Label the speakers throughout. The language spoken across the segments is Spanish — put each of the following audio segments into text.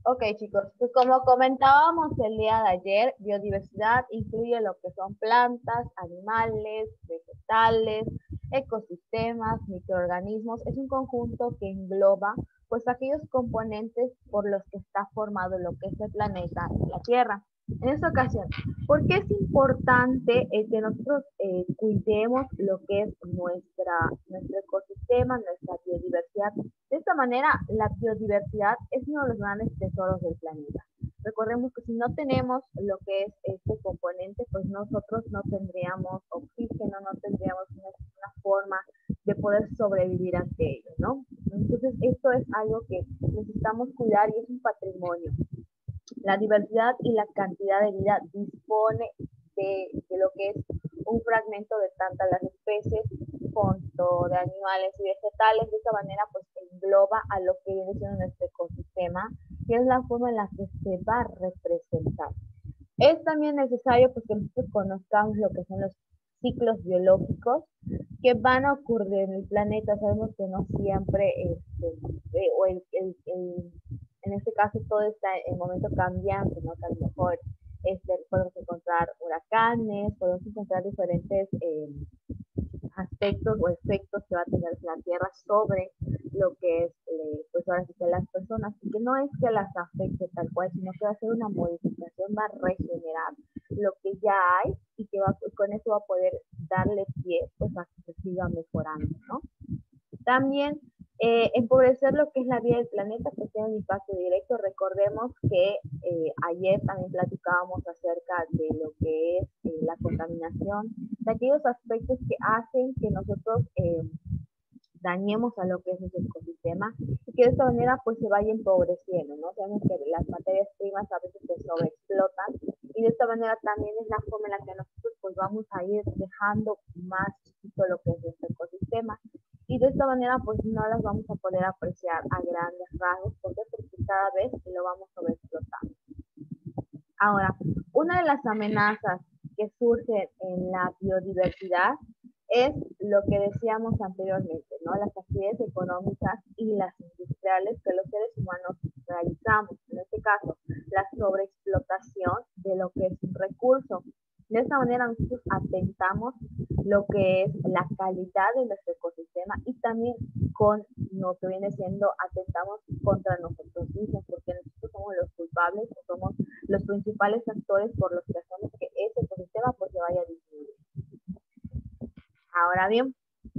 Speaker 1: Ok, chicos, pues como comentábamos el día de ayer, biodiversidad incluye lo que son plantas, animales, vegetales, ecosistemas, microorganismos. Es un conjunto que engloba pues aquellos componentes por los que está formado lo que es el planeta, la Tierra. En esta ocasión, ¿por qué es importante que nosotros cuidemos lo que es nuestro ecosistema, nuestra biodiversidad? De esta manera, la biodiversidad es uno de los grandes tesoros del planeta. Recordemos que si no tenemos lo que es este componente, pues nosotros no tendríamos oxígeno, no tendríamos una forma de poder sobrevivir ante ello, ¿no? Entonces, esto es algo que necesitamos cuidar y es un patrimonio. La diversidad y la cantidad de vida dispone de lo que es un fragmento de tantas las especies, junto de animales y vegetales. De esta manera, pues engloba a lo que viene siendo nuestro ecosistema, que es la forma en la que se va a representar. Es también necesario pues, que nosotros conozcamos lo que son los ciclos biológicos que van a ocurrir en el planeta. Sabemos que no siempre, o en este caso todo está en momento cambiante, ¿no? Que a lo mejor podemos encontrar huracanes, podemos encontrar diferentes aspectos o efectos que va a tener la Tierra sobre lo que es, pues ahora sí que las personas, y que no es que las afecte tal cual, sino que va a ser una modificación, va a regenerar lo que ya hay y que con eso va a poder darle pie pues a que se siga mejorando, ¿no? También empobrecer lo que es la vida del planeta pues tiene un impacto directo. Recordemos que ayer también platicábamos acerca de lo que es la contaminación, de aquellos aspectos que hacen que nosotros dañemos a lo que es nuestro ecosistema y que de esta manera pues se vaya empobreciendo, ¿no? Sabemos que las materias primas a veces se sobreexplotan y de esta manera también es la forma en la que nosotros pues vamos a ir dejando más chiquito lo que es nuestro ecosistema y de esta manera pues no las vamos a poder apreciar a grandes rasgos. ¿Por qué? Porque cada vez lo vamos sobreexplotando. Ahora, una de las amenazas que surgen en la biodiversidad es lo que decíamos anteriormente, ¿no? Las actividades económicas y las industriales que los seres humanos realizamos. En este caso, la sobreexplotación de lo que es un recurso. De esta manera nosotros atentamos lo que es la calidad de nuestro ecosistema y también con lo que viene siendo atentamos contra nosotros mismos, porque nosotros somos los culpables o somos los principales actores por los que hacemos que ese ecosistema pues se vaya a disminuir. Ahora bien,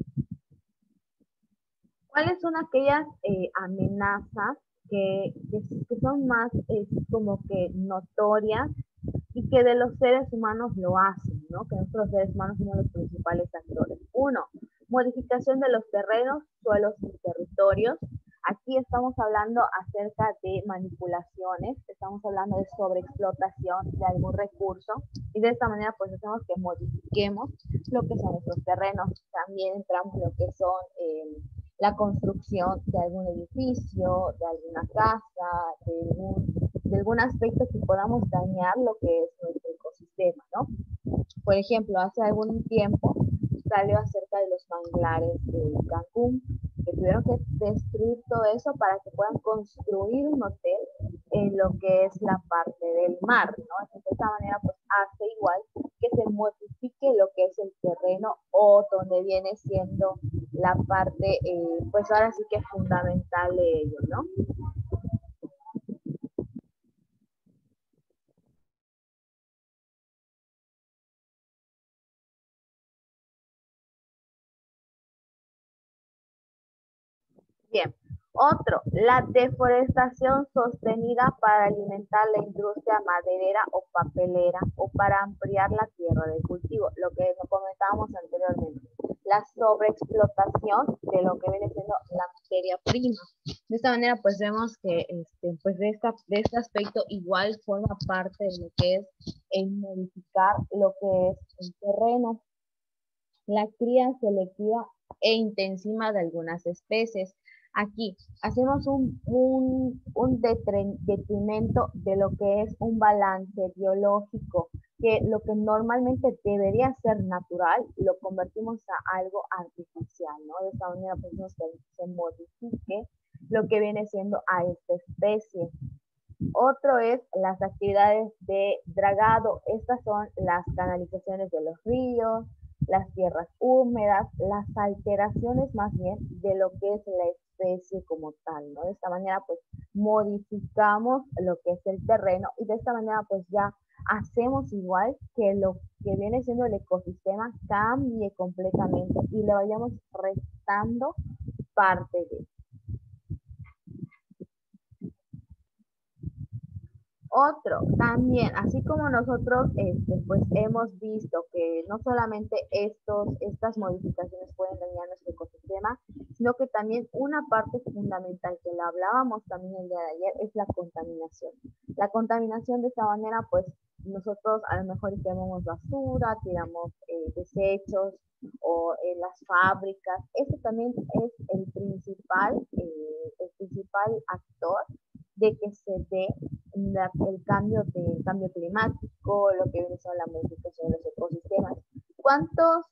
Speaker 1: ¿cuáles son aquellas amenazas que son más como que notorias y que de los seres humanos lo hacen, ¿no? Que nosotros los seres humanos somos los principales actores? Uno, modificación de los terrenos, suelos y territorios. Aquí estamos hablando acerca de manipulaciones, estamos hablando de sobreexplotación de algún recurso y de esta manera pues hacemos que modifiquemos lo que son nuestros terrenos. También entramos en lo que son la construcción de algún edificio, de alguna casa, de algún aspecto que podamos dañar lo que es nuestro ecosistema, ¿no? Por ejemplo, hace algún tiempo salió acerca de los manglares de Cancún, que tuvieron que destruir todo eso para que puedan construir un hotel en lo que es la parte del mar, ¿no? Entonces, de esta manera, pues hace igual que se modifique lo que es el terreno o donde viene siendo la parte, pues ahora sí que es fundamental de ello, ¿no? Bien, otro, la deforestación sostenida para alimentar la industria maderera o papelera o para ampliar la tierra de cultivo, lo que comentábamos anteriormente, la sobreexplotación de lo que viene siendo la materia prima. De esta manera, pues vemos que pues de este aspecto igual forma parte de lo que es el modificar lo que es el terreno, la cría selectiva e intensiva de algunas especies. Aquí hacemos un detrimento de lo que es un balance biológico, que lo que normalmente debería ser natural, lo convertimos a algo artificial, ¿no? De esta manera, pues, se modifique lo que viene siendo a esta especie. Otro es las actividades de dragado. Estas son las canalizaciones de los ríos, las tierras húmedas, las alteraciones más bien de lo que es la especie como tal, ¿no? De esta manera pues modificamos lo que es el terreno y de esta manera pues ya hacemos igual que lo que viene siendo el ecosistema cambie completamente y le vayamos restando parte de. Otro, también, así como nosotros pues hemos visto que no solamente estas modificaciones pueden dañar nuestro ecosistema, sino que también una parte fundamental que la hablábamos también el día de ayer es la contaminación. La contaminación de esta manera, pues nosotros a lo mejor tiramos basura, tiramos desechos o en las fábricas. Este también es el principal actor de que se dé el cambio climático, lo que viene son la modificación de los ecosistemas. ¿Cuántos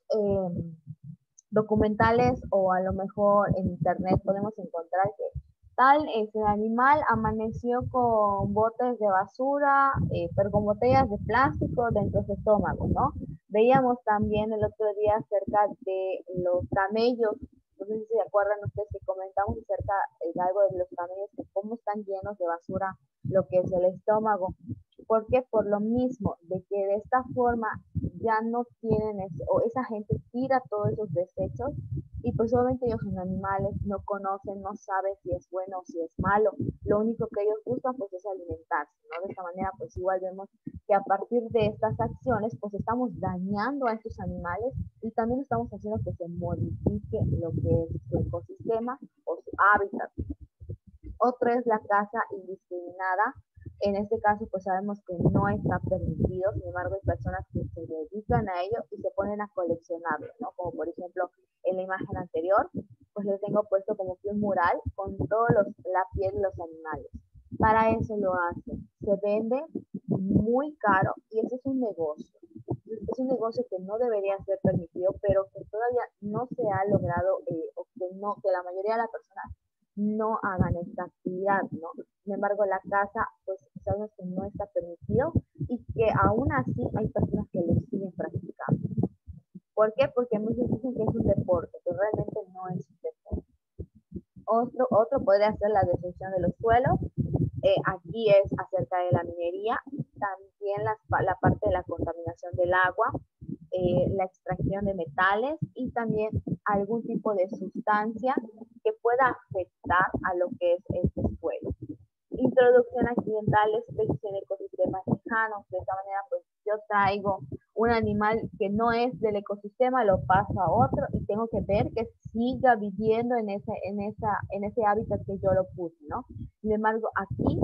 Speaker 1: documentales o a lo mejor en internet podemos encontrar que tal ese animal amaneció con botes de basura, pero con botellas de plástico dentro de su estómago, ¿no? Veíamos también el otro día acerca de los camellos, no sé si se acuerdan ustedes que comentamos acerca de algo de los camellos, que cómo están llenos de basura lo que es el estómago. ¿Por qué? Por lo mismo, de que de esta forma ya no tienen, o esa gente tira todos esos desechos y pues obviamente ellos son animales, no conocen, no saben si es bueno o si es malo. Lo único que ellos buscan pues es alimentarse, ¿no? De esta manera pues igual vemos que a partir de estas acciones pues estamos dañando a estos animales y también estamos haciendo que se modifique lo que es su ecosistema o su hábitat. Otro es la caza indiscriminada. En este caso, pues sabemos que no está permitido, sin embargo, hay personas que se dedican a ello y se ponen a coleccionarlo, ¿no? Como por ejemplo, en la imagen anterior, pues les tengo puesto como que un mural con la piel de los animales. Para eso lo hacen. Se vende muy caro y ese es un negocio. Es un negocio que no debería ser permitido, pero que todavía no se ha logrado, o que no, que la mayoría de las personas no hagan esta actividad, ¿no? Sin embargo, la caza, pues sabemos que no está permitido y que aún así hay personas que lo siguen practicando. ¿Por qué? Porque muchos dicen que es un deporte, pero realmente no es un deporte. Otro podría ser la destrucción de los suelos. Aquí es acerca de la minería, también la parte de la contaminación del agua, la extracción de metales y también algún tipo de sustancia que pueda afectar a lo que es este suelo. Introducción accidental, especie en ecosistemas lejanos. De esta manera, pues yo traigo un animal que no es del ecosistema, lo paso a otro y tengo que ver que siga viviendo en ese hábitat que yo lo puse, ¿no? Sin embargo, aquí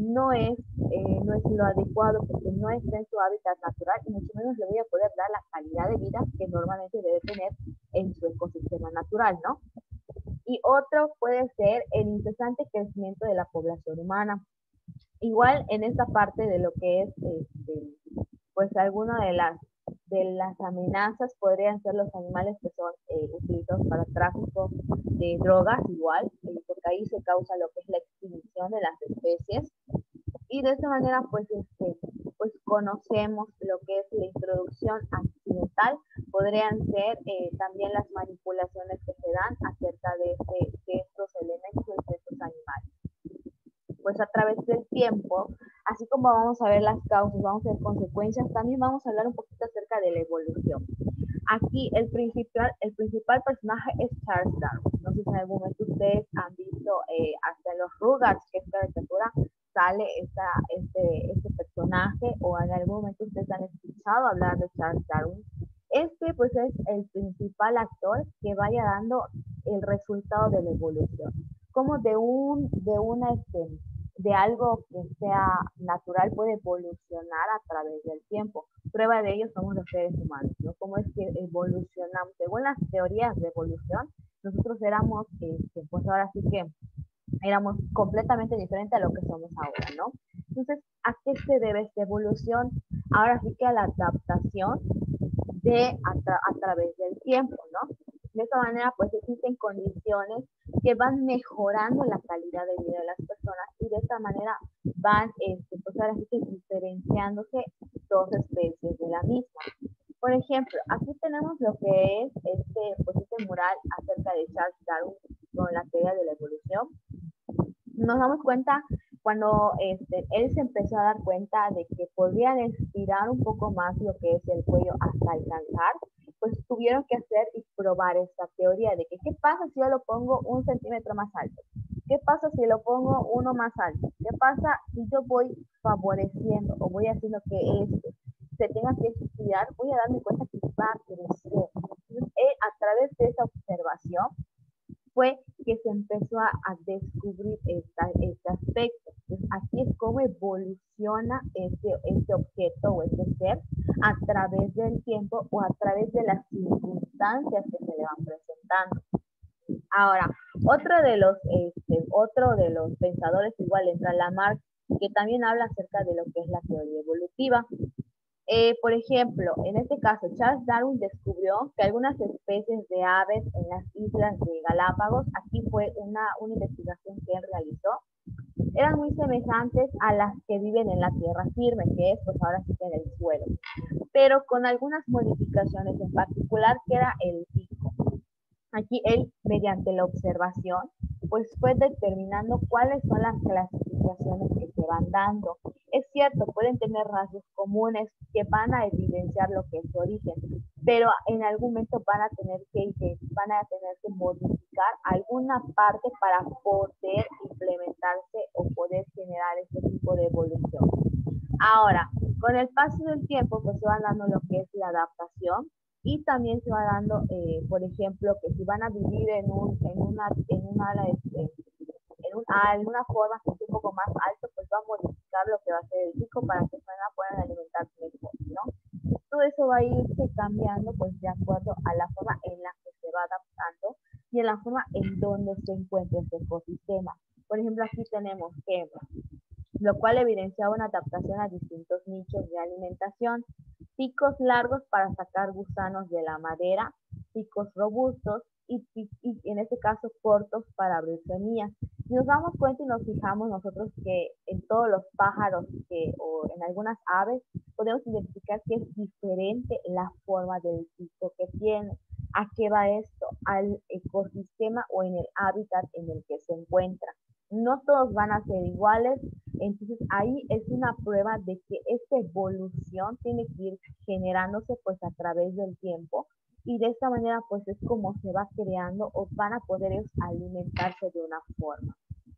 Speaker 1: no es lo adecuado porque no está en su hábitat natural y mucho menos le voy a poder dar la calidad de vida que normalmente debe tener en su ecosistema natural, ¿no? Y otro puede ser el incesante crecimiento de la población humana. Igual en esta parte de lo que es, pues alguna de las amenazas podrían ser los animales que son utilizados para tráfico de drogas, igual, porque ahí se causa lo que es la extinción de las especies. Y de esta manera, pues conocemos lo que es la introducción accidental. Podrían ser también las manipulaciones que se dan acerca de estos elementos, de estos animales. Pues a través del tiempo, así como vamos a ver las causas, vamos a ver consecuencias, también vamos a hablar un poquito acerca de la evolución. Aquí el principal personaje es Charles Darwin. No sé si en algún momento ustedes han visto hasta en los Rugrats, que es caricatura, sale este personaje o en algún momento ustedes han escuchado hablar de Charles Darwin. Este pues es el principal actor que vaya dando el resultado de la evolución. Como de algo que sea natural puede evolucionar a través del tiempo. Prueba de ello somos los seres humanos, ¿no? Cómo es que evolucionamos. Según las teorías de evolución, nosotros éramos, pues ahora sí que éramos completamente diferentes a lo que somos ahora, ¿no? Entonces, ¿a qué se debe esta evolución? Ahora sí que a la adaptación a través del tiempo, ¿no? De esta manera, pues existen condiciones que van mejorando la calidad de vida de las personas y de esta manera van, pues ahora sí que diferenciándose dos especies de la misma. Por ejemplo, aquí tenemos lo que es pues este mural acerca de Charles Darwin con la teoría de la evolución. Nos damos cuenta cuando él se empezó a dar cuenta de que podían estirar un poco más lo que es el cuello hasta alcanzar, pues tuvieron que hacer y probar esta teoría de que qué pasa si yo lo pongo 1 centímetro más alto, qué pasa si lo pongo uno más alto, qué pasa si yo voy favoreciendo o voy haciendo que esto se tenga que estirar, voy a darme cuenta que va a crecer. Entonces, a través de esa observación, fue que se empezó a descubrir este aspecto. Entonces, así es como evoluciona este objeto o este ser a través del tiempo o a través de las circunstancias que se le van presentando. Ahora, otro de los pensadores igual entra Lamarck, que también habla acerca de lo que es la teoría evolutiva. Por ejemplo, en este caso, Charles Darwin descubrió que algunas especies de aves en las islas de Galápagos, aquí fue una investigación que él realizó, eran muy semejantes a las que viven en la tierra firme, que es pues ahora sí que en el suelo, pero con algunas modificaciones en particular, que era el pico. Aquí él, mediante la observación, pues fue determinando cuáles son las clasificaciones que se van dando. Es cierto, pueden tener rasgos comunes que van a evidenciar lo que es su origen, pero en algún momento van a tener que modificar alguna parte para poder implementarse o poder generar este tipo de evolución. Ahora, con el paso del tiempo, pues se va dando lo que es la adaptación y también se va dando, por ejemplo, que si van a vivir en una forma que es un poco más alto, pues va a modificar lo que va a ser el pico para que puedan alimentarse mejor, ¿no? Todo eso va a irse cambiando, pues de acuerdo a la forma en la que se va adaptando y en la forma en donde se encuentra este ecosistema. Por ejemplo, aquí tenemos que lo cual evidenciaba una adaptación a distintos nichos de alimentación, picos largos para sacar gusanos de la madera, picos robustos y en este caso cortos para abrir semillas. Si nos damos cuenta y nos fijamos nosotros que en todos los pájaros o en algunas aves podemos identificar que es diferente la forma del pico que tiene. ¿A qué va esto? Al ecosistema o en el hábitat en el que se encuentra. No todos van a ser iguales, entonces ahí es una prueba de que esta evolución tiene que ir generándose pues a través del tiempo y de esta manera pues es como se va creando o van a poder ellos alimentarse de una forma.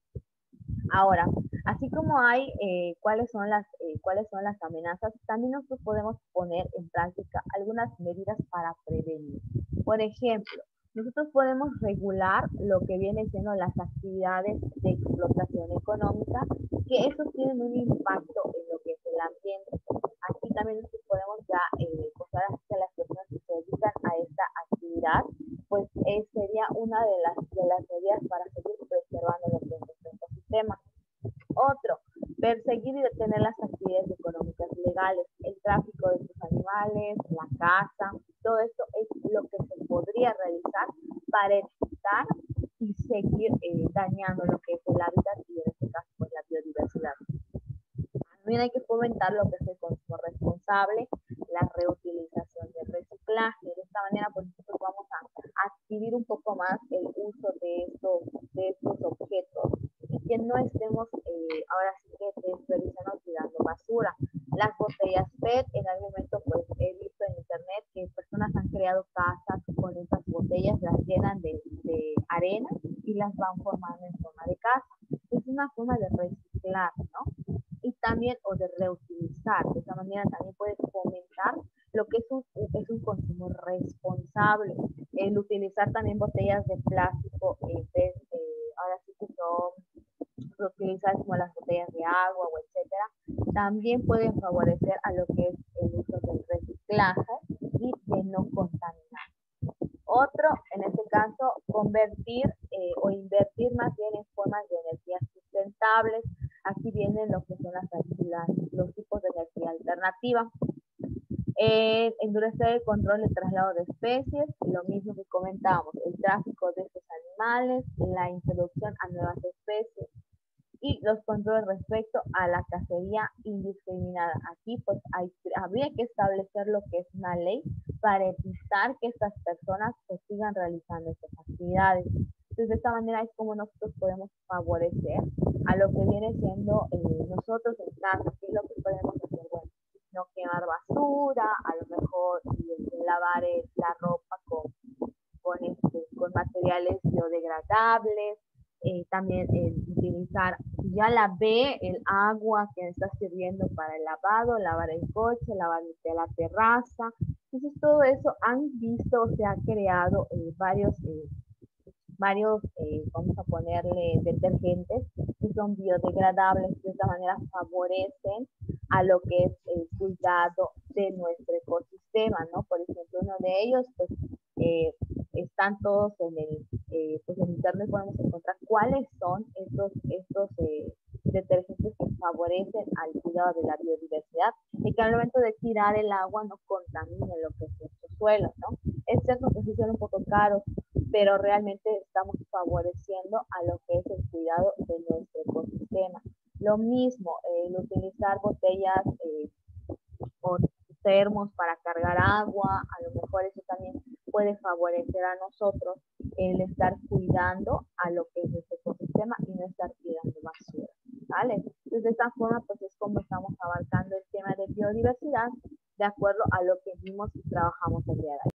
Speaker 1: Ahora, así como hay cuáles son las amenazas, también nosotros podemos poner en práctica algunas medidas para prevenir. Por ejemplo, nosotros podemos regular lo que viene siendo las actividades de explotación económica, que esos tienen un impacto en lo que es el ambiente. Aquí también nosotros podemos ya posar a las personas que se dedican a esta actividad, pues sería una de las medidas para seguir preservando lo que es nuestro ecosistema. Otro, perseguir y detener las actividades económicas legales, el tráfico de sus animales, la caza, todo esto es lo que se podría realizar para evitar y seguir dañando lo que es el hábitat y en este caso pues la biodiversidad. También hay que fomentar lo que es el consumo responsable, la reutilización del reciclaje. De esta manera, pues nosotros vamos a adquirir un poco más el uso de estos objetos y que no estemos ahora sí que desperdiciando tirando basura. Las botellas PET, en algún momento pues he visto en internet que personas han creado casas con estas botellas, las llenan de arena y las van formando en forma de casa. Es una forma de reciclar, ¿no? Y también o de reutilizar. De esa manera también puedes fomentar lo que es un consumo responsable. El utilizar también botellas de plástico ahora sí que son reutilizadas como las botellas de agua o etcétera, también pueden favorecer a lo que es el uso del reciclaje y de no contaminar. Otro, en este caso, convertir o invertir más bien en formas de energías sustentables. Aquí vienen lo que son los tipos de energía alternativa. Endurecer el control de traslado de especies, lo mismo que comentábamos, el tráfico de estos animales, la introducción a nuevas especies. y los controles respecto a la cacería indiscriminada. Aquí pues habría que establecer lo que es una ley para evitar que estas personas pues sigan realizando estas actividades. Entonces de esta manera es como nosotros podemos favorecer a lo que viene siendo nosotros en casa, qué es lo que podemos hacer, bueno, no quemar basura, a lo mejor lavar la ropa con materiales biodegradables, también utilizar, si ya lavé el agua que está sirviendo para el lavado, lavar el coche, lavar la terraza. Entonces todo eso han visto, se ha creado varios, vamos a ponerle detergentes que son biodegradables, de esta manera favorecen a lo que es el cuidado de nuestro ecosistema, ¿no? Por ejemplo, uno de ellos, pues, están todos pues en internet podemos encontrar cuáles son estos detergentes que favorecen al cuidado de la biodiversidad y que al momento de tirar el agua no contaminen lo que es nuestro suelo, ¿no? Es cierto que sí son un poco caros, pero realmente estamos favoreciendo a lo que es el cuidado de nuestro ecosistema. Lo mismo, el utilizar botellas o termos para cargar agua, a lo mejor eso también puede favorecer a nosotros el estar cuidando a lo que es nuestro ecosistema y no estar tirando basura, ¿vale? Entonces, de esta forma, pues es como estamos abarcando el tema de biodiversidad de acuerdo a lo que vimos y trabajamos el día de hoy.